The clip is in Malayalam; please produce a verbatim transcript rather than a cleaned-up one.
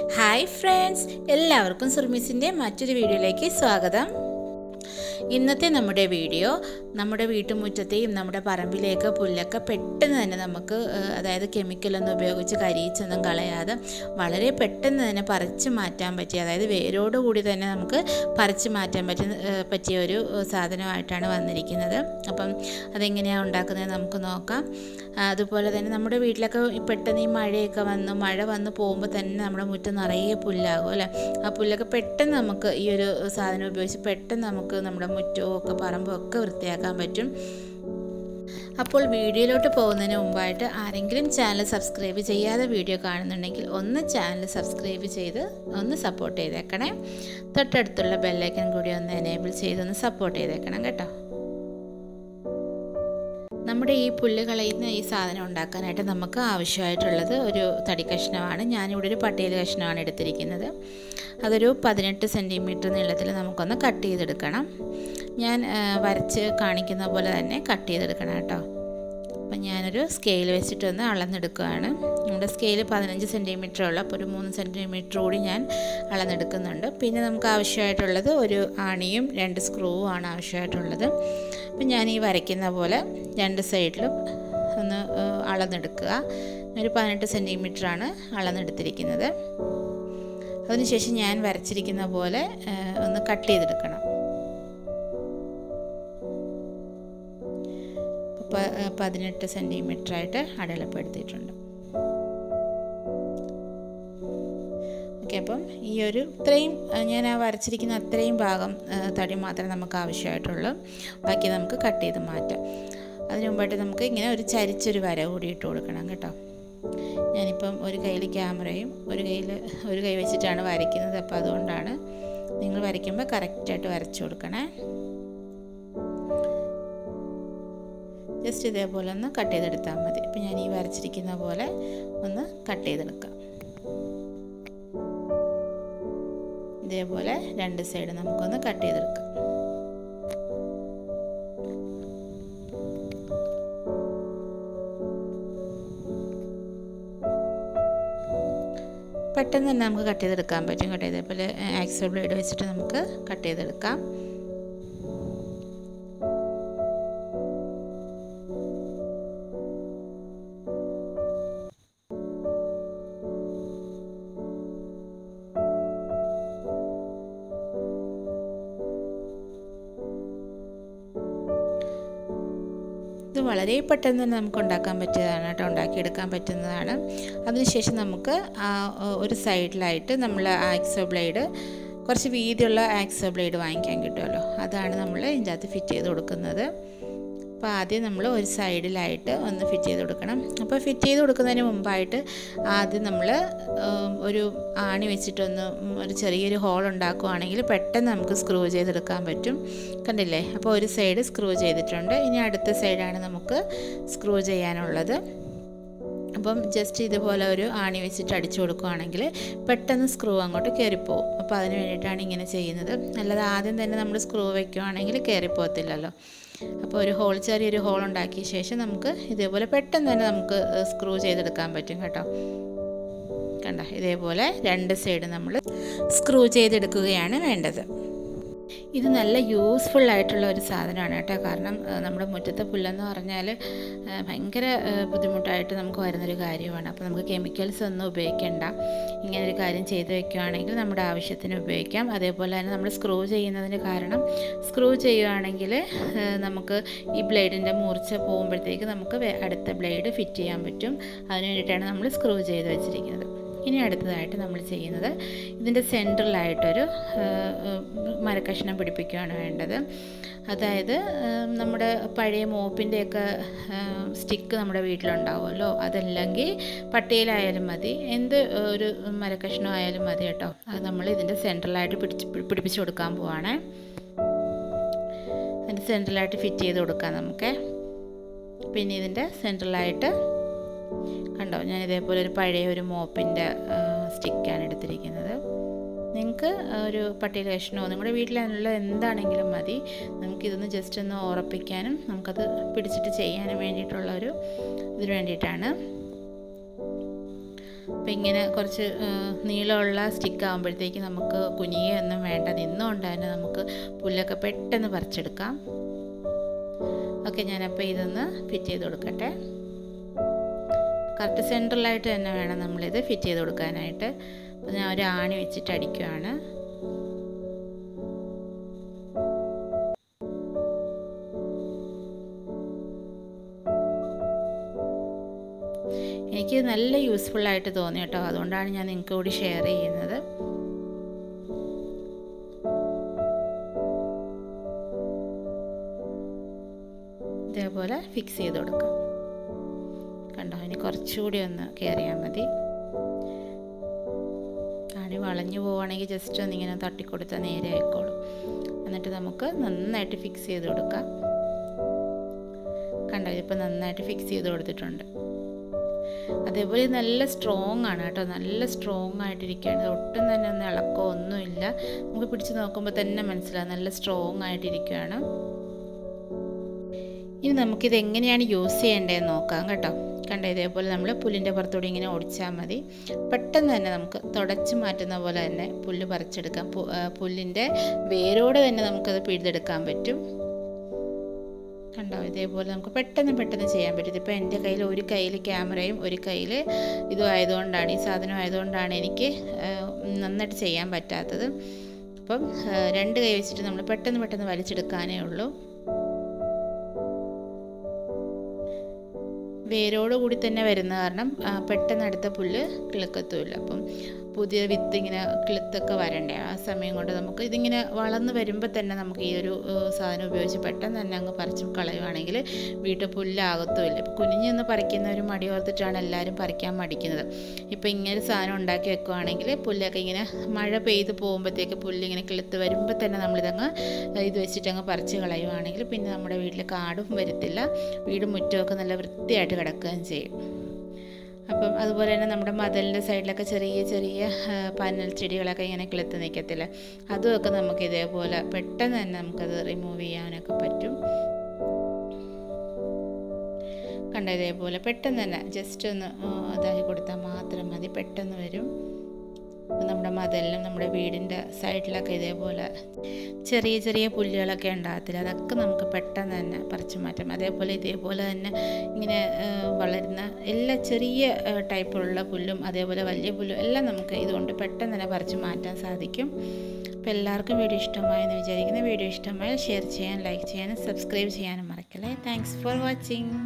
ഹായ് ഫ്രണ്ട്സ്, എല്ലാവർക്കും സുർമീസിൻ്റെ മറ്റൊരു വീഡിയോയിലേക്ക് സ്വാഗതം. ഇന്നത്തെ നമ്മുടെ വീഡിയോ നമ്മുടെ വീട്ടുമുറ്റത്തെയും നമ്മുടെ പറമ്പിലേക്ക് പുല്ലൊക്കെ പെട്ടെന്ന് തന്നെ നമുക്ക് അതായത് കെമിക്കലൊന്നും ഉപയോഗിച്ച് കരിയിച്ചൊന്നും കളയാതെ വളരെ പെട്ടെന്ന് തന്നെ പറിച്ച് മാറ്റാൻ പറ്റിയ, അതായത് വേരോടുകൂടി തന്നെ നമുക്ക് പറിച്ച് മാറ്റാൻ പറ്റുന്ന പറ്റിയ ഒരു സാധനമായിട്ടാണ് വന്നിരിക്കുന്നത്. അപ്പം അതെങ്ങനെയാണ് ഉണ്ടാക്കുന്നത് നമുക്ക് നോക്കാം. അതുപോലെ തന്നെ നമ്മുടെ വീട്ടിലൊക്കെ പെട്ടെന്ന് ഈ മഴയൊക്കെ വന്ന് മഴ വന്ന് പോകുമ്പോൾ തന്നെ നമ്മുടെ മുറ്റം നിറയെ പുല്ലാകും അല്ലേ. ആ പുല്ലൊക്കെ പെട്ടെന്ന് നമുക്ക് ഈ ഒരു സാധനം ഉപയോഗിച്ച് പെട്ടെന്ന് നമുക്ക് നമ്മുടെ മുറ്റവും ഒക്കെ പറമ്പും ഒക്കെ വൃത്തിയാക്കാൻ പറ്റും. അപ്പോൾ വീഡിയോയിലോട്ട് പോകുന്നതിന് മുമ്പായിട്ട് ആരെങ്കിലും ചാനൽ സബ്സ്ക്രൈബ് ചെയ്യാതെ വീഡിയോ കാണുന്നുണ്ടെങ്കിൽ ഒന്ന് ചാനൽ സബ്സ്ക്രൈബ് ചെയ്ത് ഒന്ന് സപ്പോർട്ട് ചെയ്തേക്കണേ. തൊട്ടടുത്തുള്ള ബെല്ലൈക്കൺ കൂടി ഒന്ന് എനേബിൾ ചെയ്തൊന്ന് സപ്പോർട്ട് ചെയ്തേക്കണം കേട്ടോ. നമ്മുടെ ഈ പുല്ല് കളയുന്ന ഈ സാധനം ഉണ്ടാക്കാനായിട്ട് നമുക്ക് ആവശ്യമായിട്ടുള്ളത് ഒരു തടി കഷ്ണമാണ്. ഞാനിവിടെ ഒരു പട്ടേൽ കഷ്ണമാണ് എടുത്തിരിക്കുന്നത്. അതൊരു പതിനെട്ട് സെൻറ്റിമീറ്റർ നീളത്തിൽ നമുക്കൊന്ന് കട്ട് ചെയ്തെടുക്കണം. ഞാൻ വരച്ച് കാണിക്കുന്ന പോലെ തന്നെ കട്ട് ചെയ്തെടുക്കണം കേട്ടോ. അപ്പം ഞാനൊരു സ്കെയിൽ വെച്ചിട്ടൊന്ന് അളന്നെടുക്കുകയാണ്. നമ്മുടെ സ്കെയിൽ പതിനഞ്ച് സെൻറ്റിമീറ്റർ ഉള്ളൂ, അപ്പോൾ ഒരു മൂന്ന് സെൻറ്റിമീറ്റർ കൂടി ഞാൻ അളന്നെടുക്കുന്നുണ്ട്. പിന്നെ നമുക്ക് ആവശ്യമായിട്ടുള്ളത് ഒരു ആണിയും രണ്ട് സ്ക്രൂവും ആണ് ആവശ്യമായിട്ടുള്ളത്. അപ്പം ഞാൻ ഈ വരയ്ക്കുന്ന പോലെ രണ്ട് സൈഡിലും ഒന്ന് അളന്നെടുക്കുക. ഒരു പതിനെട്ട് സെൻറ്റിമീറ്ററാണ് അളന്നെടുത്തിരിക്കുന്നത്. അതിനുശേഷം ഞാൻ വരച്ചിരിക്കുന്ന പോലെ ഒന്ന് കട്ട് ചെയ്തെടുക്കണം. പതിനെട്ട് സെൻറ്റിമീറ്ററായിട്ട് അടയാളപ്പെടുത്തിയിട്ടുണ്ട്. ഓക്കെ, അപ്പം ഈ ഒരു ഇത്രയും ഞാൻ ആ വരച്ചിരിക്കുന്ന അത്രയും ഭാഗം തടി മാത്രമേ നമുക്ക് ആവശ്യമായിട്ടുള്ളൂ. ബാക്കി നമുക്ക് കട്ട് ചെയ്ത് മാറ്റാം. അതിന് മുമ്പായിട്ട് നമുക്ക് ഇങ്ങനെ ഒരു ചരിച്ചൊരു വര കൂടി ഇട്ട് കൊടുക്കണം കേട്ടോ. ഞാനിപ്പം ഒരു കയ്യിൽ ക്യാമറയും ഒരു കയ്യിൽ ഒരു കൈ വെച്ചിട്ടാണ് വരയ്ക്കുന്നത്. അപ്പോൾ അതുകൊണ്ടാണ് നിങ്ങൾ വരയ്ക്കുമ്പോൾ കറക്റ്റായിട്ട് വരച്ചു കൊടുക്കണേ. ജസ്റ്റ് ഇതേപോലെ ഒന്ന് കട്ട് ചെയ്തെടുത്താൽ മതി. അപ്പം ഞാൻ ഈ വരച്ചിരിക്കുന്ന പോലെ ഒന്ന് കട്ട് ചെയ്തെടുക്കാം. ഇതേപോലെ രണ്ട് സൈഡ് നമുക്കൊന്ന് കട്ട് ചെയ്തെടുക്കാം. പെട്ടെന്ന് തന്നെ നമുക്ക് കട്ട് ചെയ്തെടുക്കാൻ പറ്റും കേട്ടോ. ഇതേപോലെ ആക്സോ ബ്ലേഡ് വെച്ചിട്ട് നമുക്ക് കട്ട് ചെയ്തെടുക്കാം. ഇത് വളരെ പെട്ടെന്ന് തന്നെ നമുക്ക് ഉണ്ടാക്കാൻ പറ്റിയതാണ് കേട്ടോ, ഉണ്ടാക്കിയെടുക്കാൻ പറ്റുന്നതാണ്. അതിനുശേഷം നമുക്ക് ഒരു സൈഡിലായിട്ട് നമ്മൾ ആക്സോ ബ്ലേഡ്, കുറച്ച് വീതിയുള്ള ആക്സോ ബ്ലേഡ് വാങ്ങിക്കാൻ കിട്ടുമല്ലോ, അതാണ് നമ്മൾ ഇതിൻ്റെ അകത്ത് ഫിറ്റ് ചെയ്ത് കൊടുക്കുന്നത്. അപ്പോൾ ആദ്യം നമ്മൾ ഒരു സൈഡിലായിട്ട് ഒന്ന് ഫിറ്റ് ചെയ്ത് കൊടുക്കണം. അപ്പോൾ ഫിറ്റ് ചെയ്ത് കൊടുക്കുന്നതിന് മുമ്പായിട്ട് ആദ്യം നമ്മൾ ഒരു ആണി വെച്ചിട്ടൊന്ന് ഒരു ചെറിയൊരു ഹോൾ ഉണ്ടാക്കുകയാണെങ്കിൽ പെട്ടെന്ന് നമുക്ക് സ്ക്രൂ ചെയ്തെടുക്കാൻ പറ്റും. കണ്ടില്ലേ? അപ്പോൾ ഒരു സൈഡ് സ്ക്രൂ ചെയ്തിട്ടുണ്ട്. ഇനി അടുത്ത സൈഡാണ് നമുക്ക് സ്ക്രൂ ചെയ്യാനുള്ളത്. അപ്പം ജസ്റ്റ് ഇതുപോലെ ഒരു ആണി വെച്ചിട്ട് അടിച്ചു കൊടുക്കുകയാണെങ്കിൽ പെട്ടെന്ന് സ്ക്രൂ അങ്ങോട്ട് കയറിപ്പോവും. അപ്പോൾ അതിന് വേണ്ടിയിട്ടാണ് ഇങ്ങനെ ചെയ്യുന്നത്. അല്ലാതെ ആദ്യം തന്നെ നമ്മൾ സ്ക്രൂ വയ്ക്കുകയാണെങ്കിൽ കയറിപ്പോകത്തില്ലല്ലോ. അപ്പോൾ ഒരു ഹോൾ, ചെറിയൊരു ഹോൾ ഉണ്ടാക്കിയ ശേഷം നമുക്ക് ഇതേപോലെ പെട്ടെന്ന് തന്നെ നമുക്ക് സ്ക്രൂ ചെയ്തെടുക്കാൻ പറ്റും കേട്ടോ. കണ്ട, ഇതേപോലെ രണ്ട് സൈഡ് നമ്മൾ സ്ക്രൂ ചെയ്തെടുക്കുകയാണ് വേണ്ടത്. ഇത് നല്ല യൂസ്ഫുൾ ആയിട്ടുള്ള ഒരു സാധനമാണ് കേട്ടോ. കാരണം നമ്മുടെ മുറ്റത്തെ പുല്ലെന്ന് പറഞ്ഞാൽ ഭയങ്കര ബുദ്ധിമുട്ടായിട്ട് നമുക്ക് വരുന്നൊരു കാര്യമാണ്. അപ്പോൾ നമുക്ക് കെമിക്കൽസ് ഒന്നും ഉപയോഗിക്കേണ്ട. ഇങ്ങനൊരു കാര്യം ചെയ്ത് വെക്കുകയാണെങ്കിൽ നമ്മുടെ ആവശ്യത്തിന് ഉപയോഗിക്കാം. അതേപോലെ തന്നെ നമ്മൾ സ്ക്രൂ ചെയ്യുന്നതിന് കാരണം സ്ക്രൂ ചെയ്യുകയാണെങ്കിൽ നമുക്ക് ഈ ബ്ലേഡിൻ്റെ മൂർച്ച പോകുമ്പോഴത്തേക്ക് നമുക്ക് അടുത്ത ബ്ലേഡ് ഫിറ്റ് ചെയ്യാൻ പറ്റും. അതിന് വേണ്ടിയിട്ടാണ് നമ്മൾ സ്ക്രൂ ചെയ്ത് വെച്ചിരിക്കുന്നത്. ഇനി അടുത്തതായിട്ട് നമ്മൾ ചെയ്യുന്നത് ഇതിൻ്റെ സെൻറ്ററിലായിട്ടൊരു മരക്കഷ്ണം പിടിപ്പിക്കുകയാണ് വേണ്ടത്. അതായത് നമ്മുടെ പഴയ മോപ്പിൻ്റെയൊക്കെ സ്റ്റിക്ക് നമ്മുടെ വീട്ടിലുണ്ടാവുമല്ലോ, അതല്ലെങ്കിൽ പട്ടയിലായാലും മതി, എന്ത് ഒരു മരക്കഷ്ണം ആയാലും മതി കേട്ടോ. അത് നമ്മൾ ഇതിൻ്റെ സെൻറ്ററിലായിട്ട് പിടിച്ച് പിടിപ്പിച്ച് കൊടുക്കാൻ പോവാണ്. അതിൻ്റെ സെൻറ്ററിലായിട്ട് ഫിറ്റ് ചെയ്ത് കൊടുക്കാം നമുക്ക്. പിന്നെ ഇതിൻ്റെ സെൻറ്ററിലായിട്ട് കണ്ടോ, ഞാൻ ഇതേപോലെ ഒരു പഴയ ഒരു മോപ്പിൻ്റെ സ്റ്റിക്കാണ് എടുത്തിരിക്കുന്നത്. നിങ്ങൾക്ക് ഒരു പട്ടിക കഷ്ണമോ നിങ്ങളുടെ വീട്ടിലുള്ള എന്താണെങ്കിലും മതി. നമുക്കിതൊന്ന് ജസ്റ്റ് ഒന്ന് ഉറപ്പിക്കാനും നമുക്കത് പിടിച്ചിട്ട് ചെയ്യാനും വേണ്ടിയിട്ടുള്ള ഒരു ഇതിന് വേണ്ടിയിട്ടാണ്. അപ്പോൾ ഇങ്ങനെ കുറച്ച് നീളമുള്ള സ്റ്റിക്ക് ആകുമ്പോഴത്തേക്ക് നമുക്ക് കുനിയൊന്നും വേണ്ട, നിന്നുകൊണ്ട് തന്നെ നമുക്ക് പുല്ലൊക്കെ പെട്ടെന്ന് പറിച്ചെടുക്കാം. ഓക്കെ, ഞാനപ്പോൾ ഇതൊന്ന് ഫിറ്റ് ചെയ്ത് കൊടുക്കട്ടെ. കറക്റ്റ് സെൻട്രലായിട്ട് തന്നെ വേണം നമ്മളിത് ഫിറ്റ് ചെയ്ത് കൊടുക്കാനായിട്ട്. അപ്പോൾ ഞാൻ ഒരു ആണി വെച്ചിട്ട് അടിക്കുകയാണ്. എനിക്ക് നല്ല യൂസ്ഫുള്ളായിട്ട് തോന്നി കേട്ടോ, അതുകൊണ്ടാണ് ഞാൻ നിങ്ങൾക്ക് കൂടി ഷെയർ ചെയ്യുന്നത്. ഇതേപോലെ ഫിക്സ് ചെയ്ത് കൊടുക്കാം. കണ്ടോ, ഇനി കുറച്ചുകൂടി ഒന്ന് കയറിയാൽ മതി. ആണി വളഞ്ഞു പോവുകയാണെങ്കിൽ ജസ്റ്റ് ഒന്നിങ്ങനെ തട്ടിക്കൊടുത്താൽ നേരെ ആയിക്കോളും. എന്നിട്ട് നമുക്ക് നന്നായിട്ട് ഫിക്സ് ചെയ്ത് കൊടുക്കാം. കണ്ടോ, ഇതിപ്പോൾ നന്നായിട്ട് ഫിക്സ് ചെയ്ത് കൊടുത്തിട്ടുണ്ട്. അതേപോലെ നല്ല സ്ട്രോങ് ആണ് കേട്ടോ, നല്ല സ്ട്രോങ് ആയിട്ടിരിക്കുകയാണ്. ഒട്ടും തന്നെ ഒന്ന് ഇളക്കോ ഒന്നുമില്ല. നമുക്ക് പിടിച്ച് നോക്കുമ്പോൾ തന്നെ മനസ്സിലാവും നല്ല സ്ട്രോങ് ആയിട്ടിരിക്കുകയാണ്. ഇനി നമുക്കിത് എങ്ങനെയാണ് യൂസ് ചെയ്യേണ്ടതെന്ന് നോക്കാം കേട്ടോ. കണ്ട, ഇതേപോലെ നമ്മൾ പുല്ലിൻ്റെ പുറത്തൂടെ ഇങ്ങനെ ഓടിച്ചാൽ മതി. പെട്ടെന്ന് തന്നെ നമുക്ക് തുടച്ച് മാറ്റുന്ന പോലെ തന്നെ പുല്ല് പറിച്ചെടുക്കാം. പുല്ലിൻ്റെ വേരോടെ തന്നെ നമുക്കത് പിഴുതെടുക്കാൻ പറ്റും. കണ്ടോ, ഇതേപോലെ നമുക്ക് പെട്ടെന്ന് പെട്ടെന്ന് ചെയ്യാൻ പറ്റും. ഇതിപ്പോൾ എൻ്റെ കയ്യിൽ ഒരു കയ്യിൽ ക്യാമറയും ഒരു കയ്യിൽ ഇതും ആയതുകൊണ്ടാണ്, ഈ സാധനം ആയതുകൊണ്ടാണ് എനിക്ക് നന്നായിട്ട് ചെയ്യാൻ പറ്റാത്തത്. അപ്പം രണ്ട് കൈ വെച്ചിട്ട് നമ്മൾ പെട്ടെന്ന് പെട്ടെന്ന് വലിച്ചെടുക്കാനേ ഉള്ളൂ. വേരോട് കൂടി തന്നെ വരുന്ന കാരണം പെട്ടെന്ന് അടുത്ത പുല്ല് കിളുക്കത്തുമില്ല. അപ്പം പുതിയ വിത്ത് ഇങ്ങനെ കിളുത്തൊക്കെ വരണ്ടേ, ആ സമയം കൊണ്ട് നമുക്ക് ഇതിങ്ങനെ വളർന്ന് വരുമ്പോൾ തന്നെ നമുക്ക് ഈ ഒരു സാധനം ഉപയോഗിച്ച് പെട്ടെന്ന് തന്നെ അങ്ങ് പറിച്ച് കളയുവാണെങ്കിൽ വീട്ടിൽ പുല്ലാകത്തുമില്ല. ഇപ്പോൾ കുനിഞ്ഞൊന്ന് പറിക്കുന്നവർ മടി ഓർത്തിട്ടാണ് എല്ലാവരും പറിക്കാൻ മടിക്കുന്നത്. ഇപ്പോൾ ഇങ്ങനെ സാധനം ഉണ്ടാക്കി വെക്കുകയാണെങ്കിൽ പുല്ലൊക്കെ ഇങ്ങനെ മഴ പെയ്ത് പോകുമ്പോഴത്തേക്ക് പുല്ലിങ്ങനെ കിളുത്ത് വരുമ്പോൾ തന്നെ നമ്മളിതങ്ങ് ഇത് വെച്ചിട്ടങ്ങ് പറിച്ച് കളയുവാണെങ്കിൽ പിന്നെ നമ്മുടെ വീട്ടിൽ കാടും വരത്തില്ല, വീട് മുറ്റമൊക്കെ നല്ല വൃത്തിയായിട്ട് കിടക്കുകയും ചെയ്യും. അപ്പം അതുപോലെ തന്നെ നമ്മുടെ മതിലിൻ്റെ സൈഡിലൊക്കെ ചെറിയ ചെറിയ പനൽ ചെടികളൊക്കെ ഇങ്ങനെ കിളുത്ത് നിൽക്കത്തില്ല, അതുമൊക്കെ നമുക്ക് ഇതേപോലെ പെട്ടെന്ന് തന്നെ നമുക്കത് റിമൂവ് ചെയ്യാനൊക്കെ പറ്റും. കണ്ട, ഇതേപോലെ പെട്ടെന്ന് തന്നെ ജസ്റ്റ് ഒന്ന് ഇതാക്കി കൊടുത്താൽ മാത്രം മതി, പെട്ടെന്ന് വരും. നമ്മുടെ മതിലിനും നമ്മുടെ വീടിൻ്റെ സൈഡിലൊക്കെ ഇതേപോലെ ചെറിയ ചെറിയ പുല്ലുകളൊക്കെ ഉണ്ടാകത്തില്ല, അതൊക്കെ നമുക്ക് പെട്ടെന്ന് തന്നെ പറിച്ചു മാറ്റാം. അതേപോലെ ഇതേപോലെ തന്നെ ഇങ്ങനെ വളരുന്ന എല്ലാ ചെറിയ ടൈപ്പുള്ള പുല്ലും അതേപോലെ വലിയ പുല്ലും എല്ലാം നമുക്ക് ഇതുകൊണ്ട് പെട്ടെന്ന് തന്നെ പറിച്ചു മാറ്റാൻ സാധിക്കും. അപ്പോൾ എല്ലാവർക്കും വീഡിയോ ഇഷ്ടമായെന്ന് വിചാരിക്കുന്നു. വീഡിയോ ഇഷ്ടമായാൽ ഷെയർ ചെയ്യാൻ, ലൈക്ക് ചെയ്യാനും സബ്സ്ക്രൈബ് ചെയ്യാനും മറക്കല്ലേ. Thanks for watching.